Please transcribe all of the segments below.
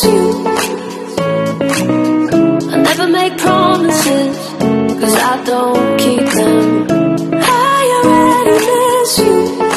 miss you. I never make promises, 'cause I don't keep them. I already miss you.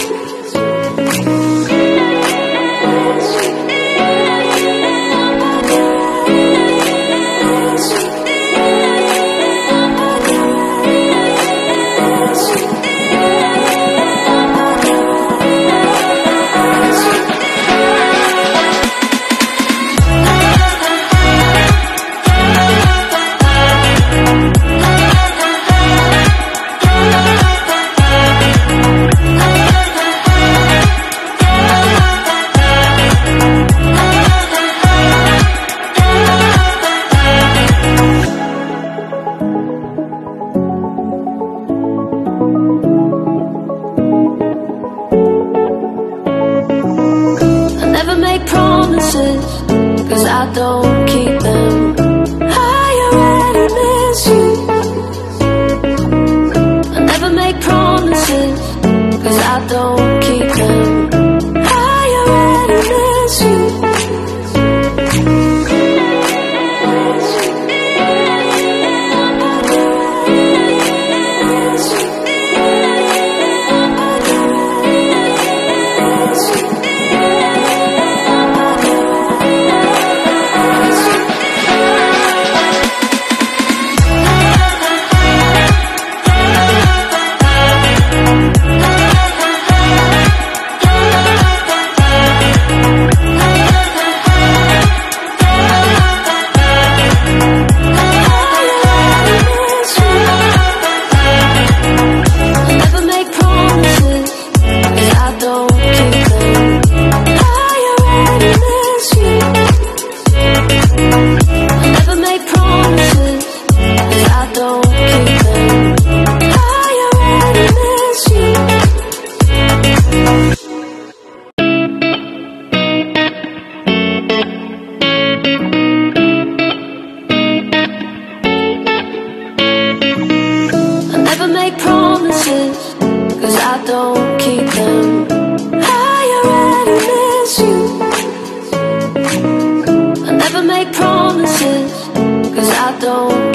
Promises, 'cause I don't keep them. I already miss you. I never make promises, 'cause I don't keep them. I already miss you. Make promises, 'cause I don't keep them. I already miss you. I never make promises, 'cause I don't